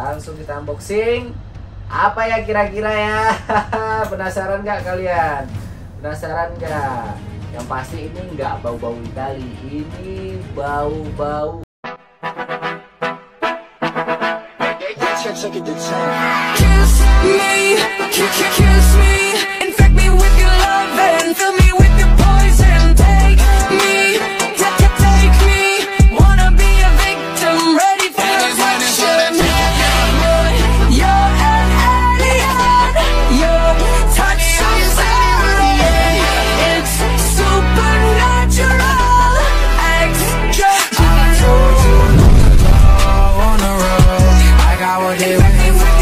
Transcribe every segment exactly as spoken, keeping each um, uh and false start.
langsung kita unboxing. Apa ya kira-kira ya? Penasaran nggak kalian? Penasaran nggak? Yang pasti ini nggak bau-bau Itali, ini bau-bau Kiss me, kiss me, infect me with your love and fill me with your poison. Take me, take me, wanna be a victim, ready for action. You're an alien, your touch is alien. It's supernatural, extra. I told you not to go on the road. I got what they want.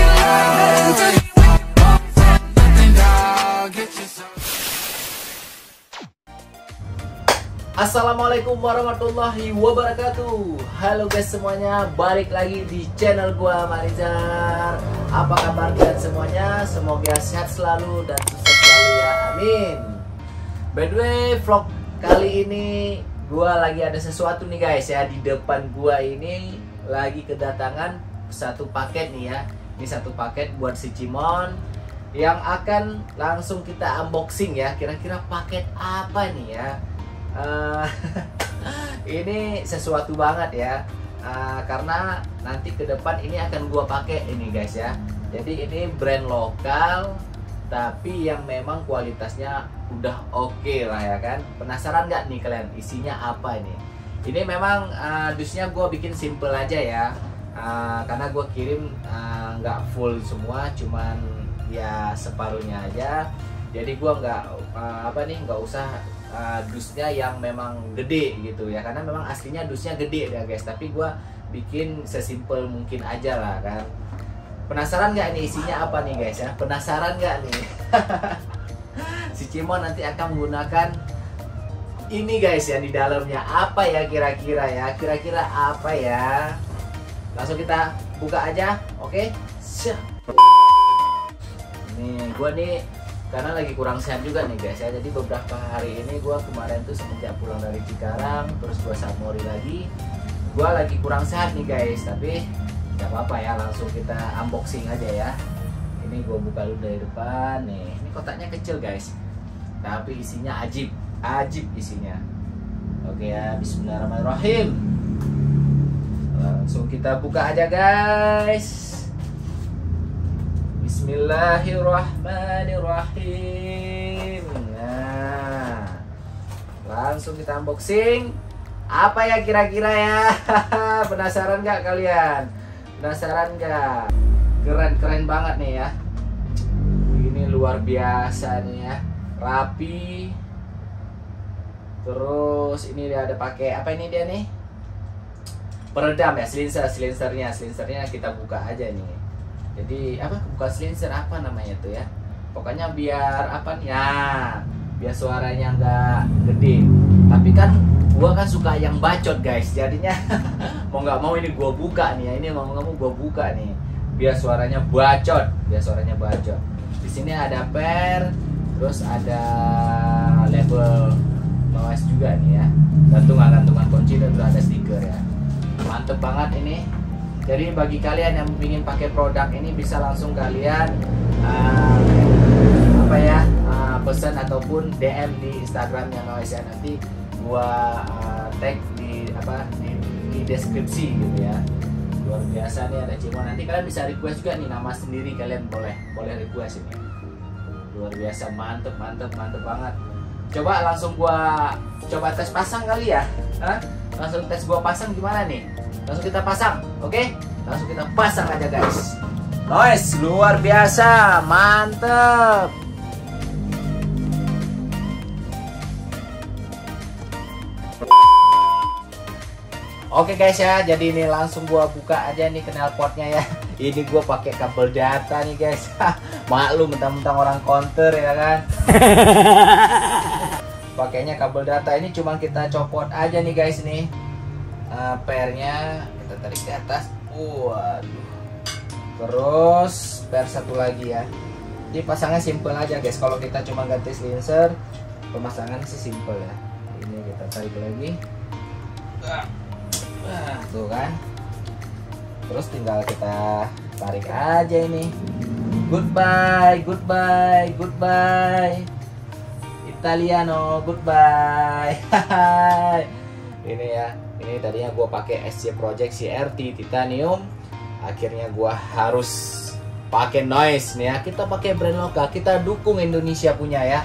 Assalamualaikum warahmatullahi wabarakatuh. Halo guys semuanya, balik lagi di channel gua Marizar. Apa kabar kalian semuanya? Semoga sehat selalu dan sukses selalu ya, amin. By the way, vlog kali ini gua lagi ada sesuatu nih guys ya. Di depan gua ini lagi kedatangan satu paket nih ya. Ini satu paket buat si Cimon yang akan langsung kita unboxing ya. Kira-kira paket apa nih ya? Uh, ini sesuatu banget ya, uh, karena nanti ke depan ini akan gua pakai ini guys ya. Jadi ini brand lokal tapi yang memang kualitasnya udah oke okay lah ya kan. Penasaran nggak nih kalian isinya apa ini? Ini memang uh, dusnya gua bikin simple aja ya, uh, karena gua kirim nggak uh, full semua, cuman ya separuhnya aja. Jadi gua nggak uh, apa nih nggak usah Uh, dusnya yang memang gede gitu ya, karena memang aslinya dusnya gede ya guys, tapi gua bikin sesimpel mungkin aja lah kan. Penasaran nggak nih isinya apa nih guys ya? Penasaran nggak nih? Si Cimon nanti akan menggunakan ini guys ya, di dalamnya apa ya kira-kira ya? Kira-kira apa ya? Langsung kita buka aja, oke? Okay? Nih gua nih karena lagi kurang sehat juga nih guys ya, jadi beberapa hari ini gue kemarin tuh semenjak pulang dari Cikarang terus gue Samori lagi, gue lagi kurang sehat nih guys, tapi nggak apa-apa ya, langsung kita unboxing aja ya. Ini gue buka dulu dari depan nih, ini kotaknya kecil guys tapi isinya ajib, ajib isinya. Oke ya, bismillahirrahmanirrahim, langsung kita buka aja guys. Bismillahirrahmanirrahim. Nah, langsung kita unboxing. Apa ya kira-kira ya? Penasaran nggak kalian? Penasaran nggak? Keren-keren banget nih ya. Ini luar biasa nih ya. Rapi. Terus ini dia ada pakai apa ini dia nih? Peredam ya, silencer, silencernya, silencernya kita buka aja nih. Jadi apa buka silencer apa namanya tuh ya, pokoknya biar apa nih ya, biar suaranya nggak gede. Tapi kan gua kan suka yang bacot guys, jadinya mau nggak mau ini gua buka nih ya, ini mau nggak mau gua buka nih biar suaranya bacot, biar suaranya bacot. Di sini ada per, terus ada label mawas juga nih ya, gantungan gantungan kunci dan ada stiker ya. Mantep banget ini. Jadi bagi kalian yang ingin pakai produk ini bisa langsung kalian uh, apa ya uh, pesan ataupun D M di Instagramnya Mawas ya, nanti gua uh, tag di apa di, di deskripsi gitu ya. Luar biasa nih ada Cimon, nanti kalian bisa request juga nih nama sendiri, kalian boleh boleh request ini. Luar biasa, mantep mantep mantep banget. Coba langsung gua coba tes pasang kali ya. Hah? Langsung tes gua pasang gimana nih? Langsung kita pasang, oke? Okay? Langsung kita pasang aja guys. Guys, luar biasa, mantep. Oke okay guys ya, jadi ini langsung gua buka aja nih knalpotnya ya. Ini gua pakai kabel data nih guys. Maklum mentang-mentang orang counter ya kan. Pakainya kabel data, ini cuma kita copot aja nih guys nih. Uh, pernya kita tarik ke atas, waduh, terus per satu lagi ya. Jadi pasangnya simple aja guys, kalau kita cuma ganti silencer pemasangan sih simple ya. Ini kita tarik lagi, nah tuh kan, Terus tinggal kita tarik aja ini. Goodbye, goodbye, goodbye. Italiano, goodbye. Ini ya, ini tadinya gue pakai S C Project C R T titanium. Akhirnya gue harus pakai noise nih ya. Kita pakai brand lokal, kita dukung Indonesia punya ya.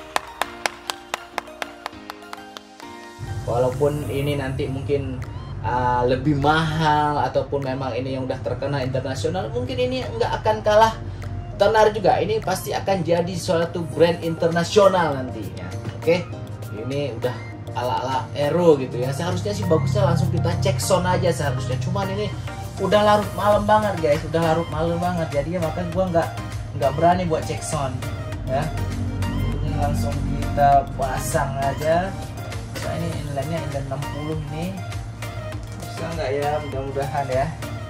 Walaupun ini nanti mungkin uh, lebih mahal ataupun memang ini yang udah terkenal internasional, mungkin ini nggak akan kalah tenar juga. Ini pasti akan jadi suatu brand internasional nantinya. Oke, ini udah ala-ala Aero gitu ya. Seharusnya sih bagusnya langsung kita cek sound aja seharusnya. Cuman ini udah larut malam banget guys, udah larut malam banget. Jadinya makanya gua nggak nggak berani buat cek sound ya. Ini langsung kita pasang aja. Nah, ini inline-nya inline enam puluh nih. Bisa nggak ya? Mudah-mudahan ya.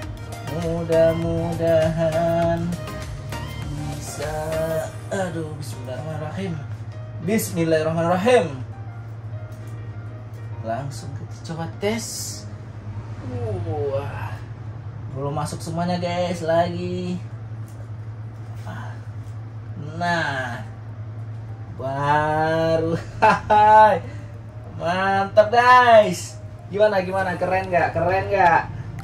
Mudah-mudahan bisa. Aduh, bismillahirrahmanirrahim. Bismillahirrahmanirrahim. Langsung kita coba tes. Wah. Belum masuk semuanya guys lagi. Nah. Baru. Hai. Mantap guys. Gimana gimana? Keren nggak? Keren nggak?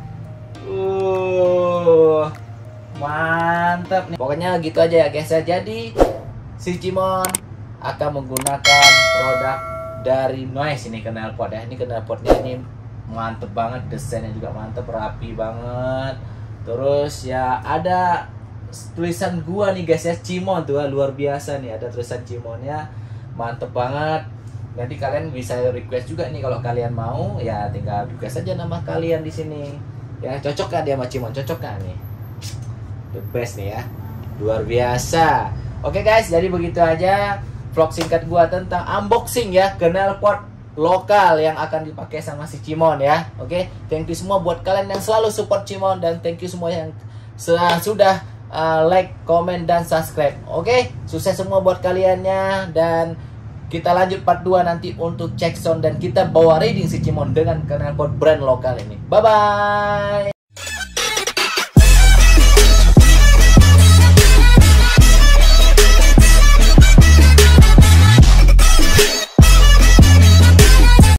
Uh, mantap nih. Pokoknya gitu aja ya guys ya. Jadi si Cimon akan menggunakan produk dari Noise ini knalpot ya. Ini knalpotnya ini mantep banget, desainnya juga mantep, rapi banget. Terus ya ada tulisan gua nih guys ya, Cimon tuh luar biasa nih, ada tulisan Cimonnya, mantep banget. Nanti kalian bisa request juga nih kalau kalian mau ya, tinggal request aja nama kalian di sini. Ya cocok kan dia sama Cimon, cocok kan nih. The best nih ya. Luar biasa. Oke guys, jadi begitu aja vlog singkat gua tentang unboxing ya knalpot lokal yang akan dipakai sama si Cimon ya. Oke, thank you semua buat kalian yang selalu support Cimon, dan thank you semua yang sudah uh, like, comment dan subscribe. Oke, sukses semua buat kaliannya, dan kita lanjut part dua nanti untuk cek sound dan kita bawa reading si Cimon dengan knalpot brand lokal ini. Bye bye.